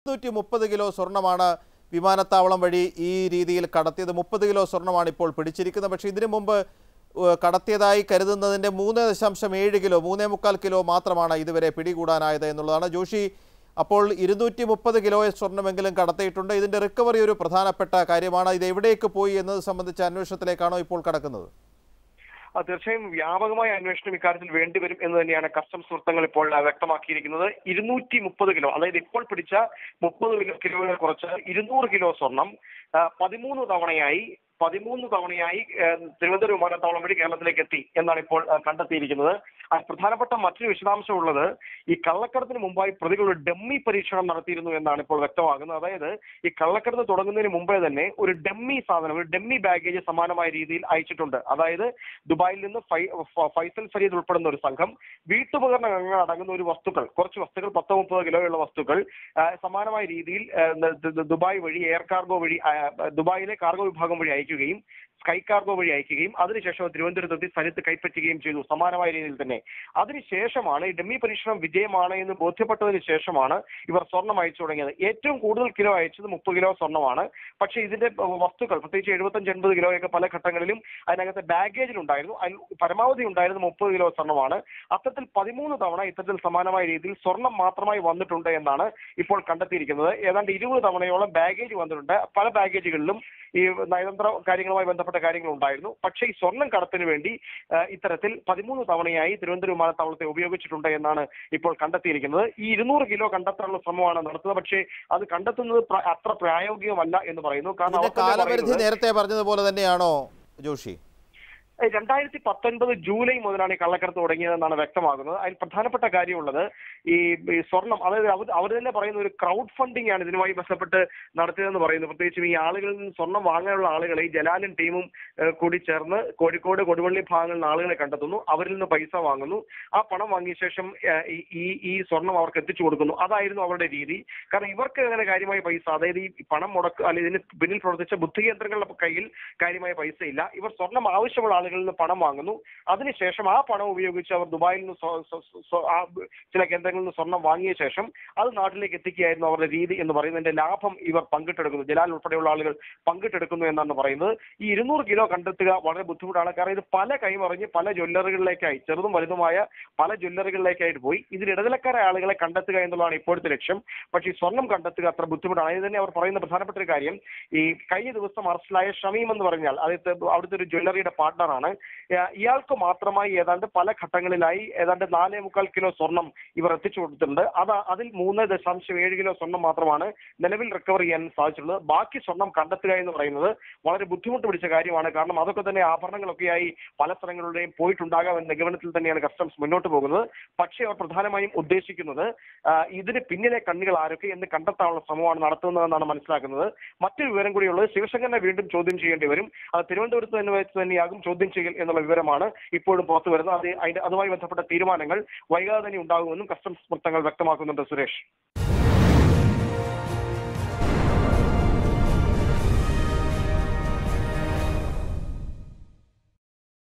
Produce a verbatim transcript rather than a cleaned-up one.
ഇരുന്നൂറ്റി മുപ്പത് കിലോ സ്വർണ്ണമാണ് വിമാനത്താവളം വഴി ഈ രീതിയിൽ കടത്തിയത്. മുപ്പത് കിലോ സ്വർണ്ണമാണ് ഇപ്പോൾ പിടിച്ചിരിക്കുന്നത്. പക്ഷേ ഇതിനു മുമ്പ് കടത്തിയതായി കരുതുന്നതിൻ്റെ മൂന്ന് ദശാംശം ഏഴ് കിലോ മൂന്നേ മുക്കാൽ കിലോ മാത്രമാണ് ഇതുവരെ പിടികൂടാനായത് എന്നുള്ളതാണ്. ജോഷി, അപ്പോൾ ഇരുന്നൂറ്റി മുപ്പത് കിലോ സ്വർണ്ണമെങ്കിലും കടത്തിയിട്ടുണ്ട്. ഇതിൻ്റെ റിക്കവറി ഒരു പ്രധാനപ്പെട്ട കാര്യമാണ്. ഇത് എവിടേക്ക് പോയി എന്നത് സംബന്ധിച്ച അന്വേഷണത്തിലേക്കാണോ ഇപ്പോൾ കടക്കുന്നത്? തീർച്ചയായും വ്യാപകമായ അന്വേഷണം ഇക്കാര്യത്തിൽ വേണ്ടിവരും എന്ന് തന്നെയാണ് കസ്റ്റംസ് വൃത്തങ്ങൾ ഇപ്പോൾ വ്യക്തമാക്കിയിരിക്കുന്നത്. ഇരുന്നൂറ്റി മുപ്പത് കിലോ, അതായത് ഇപ്പോൾ പിടിച്ച മുപ്പത് കിലോയെ കുറച്ച് ഇരുന്നൂറ് കിലോ സ്വർണം പതിമൂന്ന് തവണയായി പതിമൂന്ന് തവണയായി തിരുവനന്തപുരം വിമാനത്താവളം വഴി കേരളത്തിലേക്ക് എത്തി എന്നാണ് ഇപ്പോൾ കണ്ടെത്തിയിരിക്കുന്നത്. പ്രധാനപ്പെട്ട മറ്റൊരു വിശദാംശം ഉള്ളത്, ഈ കള്ളക്കടത്തിന് മുമ്പായി പ്രതികൾ ഒരു ഡമ്മി പരീക്ഷണം നടത്തിയിരുന്നു എന്നാണ് ഇപ്പോൾ വ്യക്തമാകുന്നത്. അതായത് ഈ കള്ളക്കടത്ത് തുടങ്ങുന്നതിന് മുമ്പേ തന്നെ ഒരു ഡമ്മി സാധനം, ഒരു ഡമ്മി ബാഗേജ് സമാനമായ രീതിയിൽ അയച്ചിട്ടുണ്ട്. അതായത് ദുബായിൽ നിന്ന് ഫൈസൽ ഫരീദ് ഉൾപ്പെടുന്ന ഒരു സംഘം വീട്ടുപകരണങ്ങൾ അടങ്ങുന്ന ഒരു വസ്തുക്കൾ, കുറച്ച് വസ്തുക്കൾ പത്തോ മുപ്പതോ കിലോയുള്ള വസ്തുക്കൾ സമാനമായ രീതിയിൽ ദുബായ് വഴി എയർ കാർഗോ വഴി ദുബായിലെ കാർഗോ വിഭാഗം വഴി അയക്കുകയും സ്കൈ കാർഗോ വഴി അയക്കുകയും അതിനുശേഷം തിരുവനന്തപുരത്ത് സ്ഥലത്ത് കൈപ്പറ്റുകയും ചെയ്തു, സമാനമായ രീതിയിൽ തന്നെ. അതിനുശേഷമാണ് ഈ ഡമ്മി പരീക്ഷണം വിജയമാണ് എന്ന് ബോധ്യപ്പെട്ടതിന് ശേഷമാണ് ഇവർ സ്വർണം അയച്ചു തുടങ്ങിയത്. ഏറ്റവും കൂടുതൽ കിലോ അയച്ചത് മുപ്പത് കിലോ സ്വർണ്ണമാണ്. പക്ഷേ ഇതിന്റെ വസ്തുക്കൾ പ്രത്യേകിച്ച് എഴുപത്തഞ്ച് എൺപത് കിലോയൊക്കെ പല ഘട്ടങ്ങളിലും അതിനകത്ത് ബാഗേജിലുണ്ടായിരുന്നു. അതിൽ പരമാവധി ഉണ്ടായിരുന്നത് മുപ്പത് കിലോ സ്വർണ്ണമാണ്. അത്തരത്തിൽ പതിമൂന്ന് തവണ ഇത്തരത്തിൽ സമാനമായ രീതിയിൽ സ്വർണം മാത്രമായി വന്നിട്ടുണ്ട് എന്നാണ് ഇപ്പോൾ കണ്ടെത്തിയിരിക്കുന്നത്. ഏതാണ്ട് ഇരുപത് തവണയോളം ബാഗേജ് വന്നിട്ടുണ്ട്. പല ബാഗേജുകളിലും ഈ നയതന്ത്ര കാര്യങ്ങളുമായി ബന്ധപ്പെട്ട കാര്യങ്ങൾ ഉണ്ടായിരുന്നു. പക്ഷേ ഈ സ്വർണം കടത്തിന് വേണ്ടി ഇത്തരത്തിൽ പതിമൂന്ന് തവണയായി തിരുവനന്തപുരം വിമാനത്താവളത്തെ ഉപയോഗിച്ചിട്ടുണ്ട് എന്നാണ് ഇപ്പോൾ കണ്ടെത്തിയിരിക്കുന്നത്. ഈ ഇരുന്നൂറ് കിലോ കണ്ടെത്താനുള്ള ശ്രമമാണ് നടത്തുന്നത്. പക്ഷേ അത് കണ്ടെത്തുന്നത് അത്ര പ്രായോഗികമല്ല എന്ന് പറയുന്നു. കാരണം കാലപരിധി നേരത്തെ പറഞ്ഞതുപോലെ തന്നെയാണോ ജോഷി? രണ്ടായിരത്തി പത്തൊൻപത് ജൂലൈ മുതലാണ് ഈ കള്ളക്കടത്ത് തുടങ്ങിയതെന്നാണ് വ്യക്തമാകുന്നത്. അതിൽ പ്രധാനപ്പെട്ട കാര്യമുള്ളത് ഈ സ്വർണം, അതായത് അവർ അവർ തന്നെ പറയുന്ന ഒരു ക്രൗഡ് ഫണ്ടിംഗ് ആണ് ഇതിനുമായി ബന്ധപ്പെട്ട് നടത്തിയതെന്ന് പറയുന്നു. പ്രത്യേകിച്ചും ഈ ആളുകളിൽ നിന്ന് സ്വർണം വാങ്ങാനുള്ള ആളുകളെ ഈ ജലാലും ടീമും കൂടി ചേർന്ന് കോഴിക്കോട് കൊടുവള്ളി ഭാഗങ്ങളിൽ നിന്ന് ആളുകളെ കണ്ടെത്തുന്നു, അവരിൽ നിന്ന് പൈസ വാങ്ങുന്നു, ആ പണം വാങ്ങിയ ശേഷം ഈ ഈ സ്വർണം അവർക്ക് എത്തിച്ചു കൊടുക്കുന്നു. അതായിരുന്നു അവരുടെ രീതി. കാരണം ഇവർക്ക് അങ്ങനെ കാര്യമായ പൈസ, അതായത് ഈ പണം മുടക്ക് അല്ലെങ്കിൽ ഇതിന് പിന്നിൽ പ്രവർത്തിച്ച ബുദ്ധികേന്ദ്രങ്ങളുടെ കയ്യിൽ കാര്യമായ പൈസ ഇല്ല. ഇവർ സ്വർണം ആവശ്യമുള്ള ആളുകളിൽ നിന്ന് പണം വാങ്ങുന്നു. അതിനുശേഷം ആ പണം ഉപയോഗിച്ച് അവർ ദുബായിൽ നിന്ന് ചില കേന്ദ്രങ്ങളിൽ നിന്ന് സ്വർണം വാങ്ങിയ ശേഷം അത് നാട്ടിലേക്ക് എത്തിക്കുകയായിരുന്നു അവരുടെ രീതി എന്ന് പറയുന്നതിന്റെ ലാഭം ഇവർ പങ്കിട്ടെടുക്കുന്നു. ജലാൽ ഉൾപ്പെടെയുള്ള ആളുകൾ പങ്കിട്ടെടുക്കുന്നു എന്നാണ് പറയുന്നത്. ഈ ഇരുന്നൂറ് കിലോ കണ്ടെത്തുക വളരെ ബുദ്ധിമുട്ടാണ്. കാരണം ഇത് പല കൈമറിഞ്ഞ് പല ജ്വല്ലറികളിലേക്കായി, ചെറുതും വലുതുമായ പല ജ്വല്ലറികളിലേക്കായിട്ട് പോയി ഇതിൽ ഇടനിലക്കാരായ ആളുകളെ കണ്ടെത്തുക എന്നുള്ളതാണ് ഇപ്പോഴത്തെ ലക്ഷ്യം. പക്ഷേ ഈ സ്വർണം കണ്ടെത്തുക അത്ര ബുദ്ധിമുട്ടാണ്. അതിന് തന്നെ അവർ പറയുന്ന പ്രധാനപ്പെട്ട ഒരു കാര്യം, ഈ കഴിഞ്ഞ ദിവസം അറസ്റ്റിലായ ഷമീം എന്ന് പറഞ്ഞാൽ അതായത് അവിടുത്തെ ഒരു ജ്വല്ലറിയുടെ പാർട്ണറാണ്. ഇയാൾക്ക് മാത്രമായി ഏതാണ്ട് പല ഘട്ടങ്ങളിലായി ഏതാണ്ട് നാലേ മുക്കാൽ കിലോ സ്വർണം ഇവർ എത്തിച്ചു കൊടുത്തിട്ടുണ്ട്. അത് അതിൽ മൂന്ന് ദശാംശം ഏഴ് കിലോ സ്വർണം മാത്രമാണ് നിലവിൽ റിക്കവർ ചെയ്യാൻ സാധിച്ചിട്ടുള്ളത്. ബാക്കി സ്വർണം കണ്ടെത്തുക എന്ന് പറയുന്നത് വളരെ ബുദ്ധിമുട്ട് പിടിച്ച കാര്യമാണ്. കാരണം അതൊക്കെ തന്നെ ആഭരണങ്ങളൊക്കെയായി പല സ്ഥലങ്ങളുടെയും പോയിട്ടുണ്ടാകാം എന്ന നിഗമനത്തിൽ തന്നെയാണ് കസ്റ്റംസ് മുന്നോട്ട് പോകുന്നത്. പക്ഷേ അവർ പ്രധാനമായും ഉദ്ദേശിക്കുന്നത് ഇതിന് പിന്നിലെ കണ്ണികൾ ആരൊക്കെ എന്ന് കണ്ടെത്താനുള്ള ശ്രമമാണ് നടത്തുന്നതെന്നാണ് മനസ്സിലാക്കുന്നത്. മറ്റൊരു വിവരം കൂടിയുള്ളത്, ശിവശങ്കരനെ വീണ്ടും ചോദ്യം ചെയ്യേണ്ടി വരും. അത് തിരുവനന്തപുരത്ത് തന്നെ വെച്ച് തന്നെയാകും ചോദ്യം ചെയ്യൽ എന്നുള്ള വിവരമാണ് ഇപ്പോഴും പുറത്തു വരുന്നത്. അത് അതിന്റെ അതുമായി ബന്ധപ്പെട്ട തീരുമാനങ്ങൾ വൈകാതെ തന്നെ ഉണ്ടാകുമെന്നും കസ്റ്റംസ് വൃത്തങ്ങൾ വ്യക്തമാക്കുന്നുണ്ട്. സുരേഷ്.